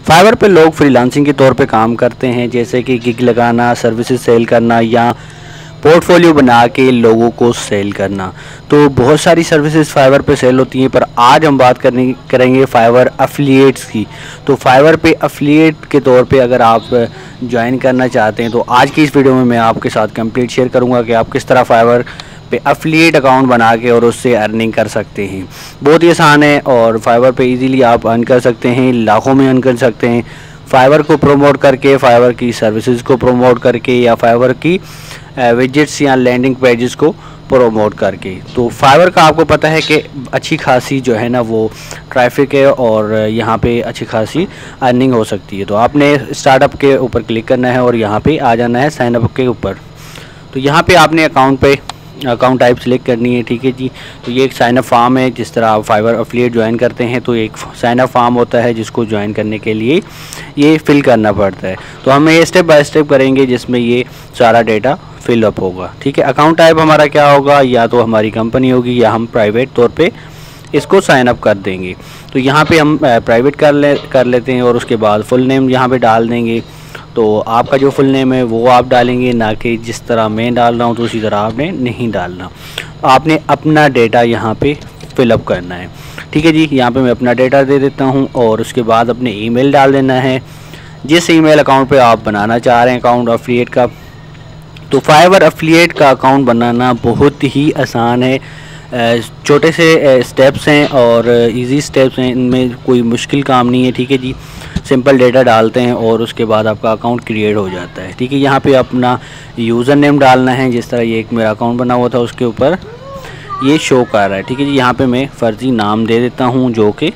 Fibre पे लोग freelancing के तौर पे काम करते हैं, जैसे कि गिग लगाना, सर्विसेज सेल करना या पोर्टफोलियो बना के लोगों को सेल करना। तो बहुत सारी सर्विसेज फाइवर पे सेल होती हैं, पर आज हम बात करेंगे फाइवर एफिलिएट्स की। तो फाइवर पे एफिलिएट के तौर पे अगर आप ज्वाइन करना चाहते हैं तो आज की इस वीडियो में मैं आपके साथ कंप्लीट शेयर करूंगा कि आप किस तरह फाइवर पे एफिलिएट अकाउंट बना के और उससे अर्निंग कर सकते हैं। बहुत ही आसान है और फाइवर पे इजीली आप अर्न कर सकते हैं, लाखों में अर्न कर सकते हैं। फाइवर को प्रमोट करके, फाइवर की सर्विसेज को प्रमोट करके या फाइवर की विजेट्स या लैंडिंग पेजेस को प्रमोट करके। तो फाइवर का आपको पता है कि अच्छी खासी जो है ना वो ट्रैफिक है और यहाँ पे अच्छी खासी अर्निंग हो सकती है। तो आपने स्टार्टअप के ऊपर क्लिक करना है और यहाँ पे आ जाना है साइन अप के ऊपर। तो यहाँ पे आपने अकाउंट टाइप सेलेक्ट करनी है, ठीक है जी। तो ये एक साइन अप फॉर्म है, जिस तरह आप फाइवर एफिलिएट ज्वाइन करते हैं तो एक साइन अप फॉर्म होता है जिसको ज्वाइन करने के लिए ये फिल करना पड़ता है। तो हम ये स्टेप बाय स्टेप करेंगे जिसमें ये सारा डेटा फिल अप होगा, ठीक है। अकाउंट टाइप हमारा क्या होगा, या तो हमारी कंपनी होगी या हम प्राइवेट तौर पे इसको साइन अप कर देंगे। तो यहाँ पे हम प्राइवेट कर लेते हैं और उसके बाद फुल नेम यहाँ पे डाल देंगे। तो आपका जो फुल नेम है वो आप डालेंगे, ना कि जिस तरह मैं डाल रहा हूँ तो उसी तरह आपने नहीं डालना। आपने अपना डेटा यहाँ पे फिलअप करना है, ठीक है जी। यहाँ पे मैं अपना डेटा दे देता हूँ और उसके बाद अपने ईमेल डाल देना है, जिस ईमेल अकाउंट पे आप बनाना चाह रहे हैं अकाउंट एफिलिएट का। तो फाइवर एफिलिएट का अकाउंट बनाना बहुत ही आसान है, छोटे से स्टेप्स हैं और इजी स्टेप्स हैं, इनमें कोई मुश्किल काम नहीं है, ठीक है जी। सिंपल डेटा डालते हैं और उसके बाद आपका अकाउंट क्रिएट हो जाता है, ठीक है। यहाँ पे अपना यूज़र नेम डालना है, जिस तरह ये एक मेरा अकाउंट बना हुआ था उसके ऊपर ये शो कर रहा है, ठीक है जी। यहाँ पे मैं फ़र्ज़ी नाम दे देता हूँ, जो कि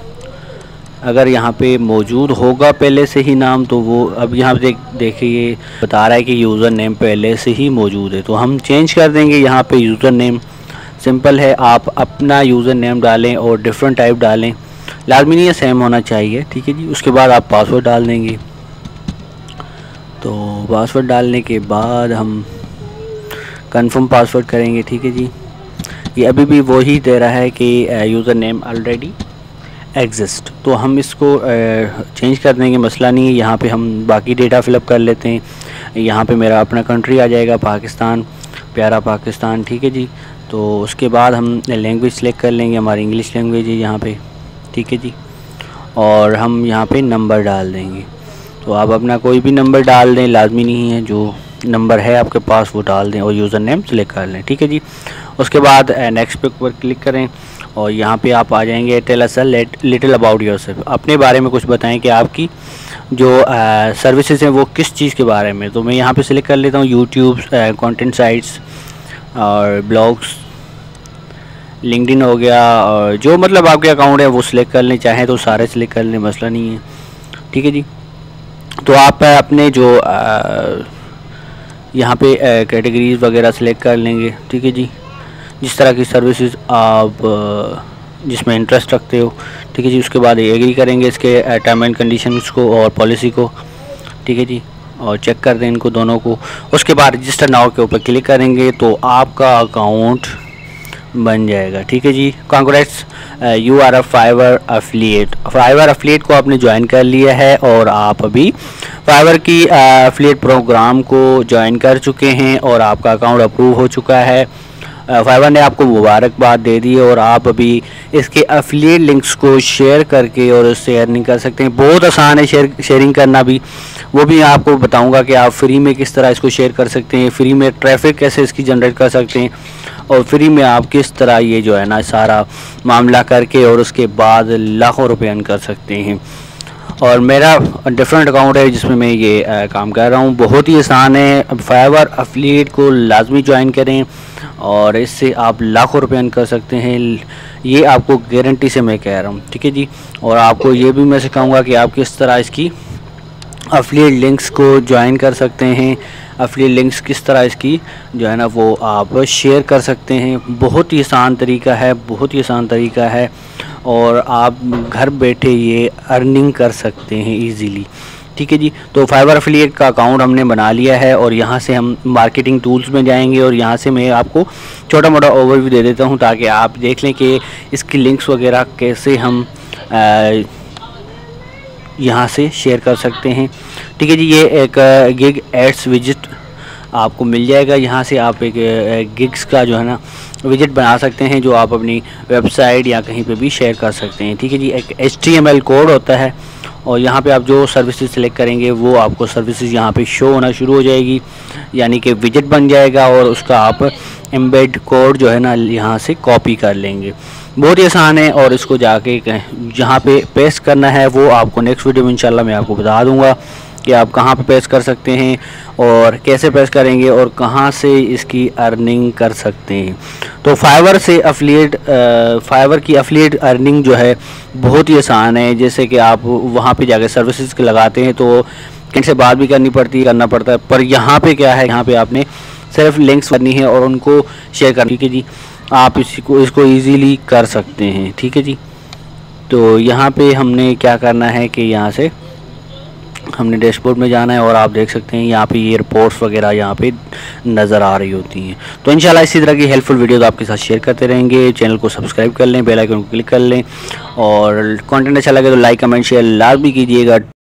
अगर यहाँ पे मौजूद होगा पहले से ही नाम तो वो अब यहाँ पे देखिए बता रहा है कि यूज़र नेम पहले से ही मौजूद है, तो हम चेंज कर देंगे। यहाँ पे यूज़र नेम सिंपल है, आप अपना यूज़र नेम डालें और डिफरेंट टाइप डालें, लाजमी नहीं है सेम होना चाहिए, ठीक है जी। उसके बाद आप पासवर्ड डाल देंगे। तो पासवर्ड डालने के बाद हम कंफर्म पासवर्ड करेंगे, ठीक है जी। ये अभी भी वही दे रहा है कि यूज़र नेम ऑलरेडी एग्जिस्ट, तो हम इसको चेंज कर देंगे, मसला नहीं है। यहाँ पे हम बाकी डेटा फिलअप कर लेते हैं। यहाँ पे मेरा अपना कंट्री आ जाएगा पाकिस्तान, प्यारा पाकिस्तान, ठीक है जी। तो उसके बाद हम लैंग्वेज सेलेक्ट कर लेंगे, हमारी इंग्लिश लैंग्वेज है यहाँ पे, ठीक है जी। और हम यहाँ पे नंबर डाल देंगे। तो आप अपना कोई भी नंबर डाल दें, लाजमी नहीं है, जो नंबर है आपके पास वो डाल दें और यूज़र नेम सेलेक्ट कर लें, ठीक है जी। उसके बाद नेक्स्ट पे ऊपर क्लिक करें और यहाँ पे आप आ जाएंगे tell us a little about yourself, अपने बारे में कुछ बताएं कि आपकी जो सर्विसेज हैं वो किस चीज़ के बारे में। तो मैं यहाँ पे सिलेक्ट कर लेता हूँ यूट्यूब, कंटेंट साइट्स और ब्लॉग्स, लिंक्डइन हो गया, और जो मतलब आपके अकाउंट है वो सिलेक्ट कर लें, चाहें तो सारे सिलेक्ट कर लें, मसला नहीं है, ठीक है जी। तो आप अपने जो यहाँ पे कैटेगरीज वगैरह सेलेक्ट कर लेंगे, ठीक है जी। जिस तरह की सर्विसेज आप जिसमें इंटरेस्ट रखते हो, ठीक है जी। उसके बाद एग्री करेंगे इसके टर्म एंड कंडीशंस को और पॉलिसी को, ठीक है जी, और चेक कर दें इनको दोनों को। उसके बाद रजिस्टर नाउ के ऊपर क्लिक करेंगे तो आपका अकाउंट बन जाएगा, ठीक है जी। Congrats, you are a Fiverr affiliate. Fiverr affiliate को आपने ज्वाइन कर लिया है और आप अभी फाइवर की एफिलिएट प्रोग्राम को ज्वाइन कर चुके हैं और आपका अकाउंट अप्रूव हो चुका है। फाइवर ने आपको मुबारकबाद दे दी और आप अभी इसके एफिलिएट लिंक्स को शेयर करके और उससे अर्निंग कर सकते हैं। बहुत आसान है शेयरिंग करना भी, वो भी आपको बताऊंगा कि आप फ्री में किस तरह इसको शेयर कर सकते हैं, फ्री में ट्रैफिक कैसे इसकी जनरेट कर सकते हैं और फ्री में आप किस तरह ये जो है ना सारा मामला करके और उसके बाद लाखों रुपए अर्न कर सकते हैं। और मेरा डिफरेंट अकाउंट है जिसमें मैं ये काम कर रहा हूँ। बहुत ही आसान है, फाइवर एफिलिएट को लाजमी ज्वाइन करें और इससे आप लाखों रुपए अर्न कर सकते हैं, ये आपको गारंटी से मैं कह रहा हूँ, ठीक है जी। और आपको ये भी मैं सिखाऊंगा कि आप किस तरह इसकी एफिलिएट लिंक्स को ज्वाइन कर सकते हैं, एफिलिएट लिंक्स किस तरह इसकी जो है ना वो आप शेयर कर सकते हैं। बहुत ही आसान तरीका है, बहुत ही आसान तरीका है और आप घर बैठे ये अर्निंग कर सकते हैं इजीली, ठीक है जी। तो फाइवर एफिलिएट का अकाउंट हमने बना लिया है और यहाँ से हम मार्केटिंग टूल्स में जाएंगे और यहाँ से मैं आपको छोटा मोटा ओवरव्यू दे देता हूँ ताकि आप देख लें कि इसकी लिंक्स वगैरह कैसे हम यहाँ से शेयर कर सकते हैं। ठीक है जी, ये एक गिग एड्स विजिट आपको मिल जाएगा। यहाँ से आप एक गिग्स का जो है ना विजिट बना सकते हैं, जो आप अपनी वेबसाइट या कहीं पे भी शेयर कर सकते हैं। ठीक है जी, एक HTML कोड होता है और यहाँ पे आप जो सर्विसेज सेलेक्ट करेंगे वो आपको सर्विसेज यहाँ पे शो होना शुरू हो जाएगी, यानी कि विजिट बन जाएगा और उसका आप एम्बेड कोड जो है ना यहाँ से कॉपी कर लेंगे। बहुत ही आसान है और इसको जाके जहाँ पे पेस्ट करना है वो आपको नेक्स्ट वीडियो में इंशाल्लाह मैं आपको बता दूँगा कि आप कहाँ पे पेस्ट कर सकते हैं और कैसे पेस्ट करेंगे और कहाँ से इसकी अर्निंग कर सकते हैं। तो फाइवर से फाइवर की एफिलिएट अर्निंग जो है बहुत ही आसान है। जैसे कि आप वहाँ पे जाकर सर्विसेज लगाते हैं तो किन से बात भी करना पड़ता है, पर यहाँ पे क्या है, यहाँ पे आपने सिर्फ लिंक्स करनी है और उनको शेयर करनी। ठीक है जी, आप इसको ईजीली कर सकते हैं। ठीक है जी, तो यहाँ पे हमने क्या करना है कि यहाँ से हमने डैशबोर्ड में जाना है और आप देख सकते हैं यहाँ पे ये रिपोर्ट्स वगैरह यहाँ पे नज़र आ रही होती हैं। तो इंशाल्लाह इसी तरह की हेल्पफुल वीडियोस आपके साथ शेयर करते रहेंगे। चैनल को सब्सक्राइब कर लें, बेल आइकन को क्लिक कर लें और कंटेंट अच्छा लगे तो लाइक कमेंट शेयर लाजमी कीजिएगा।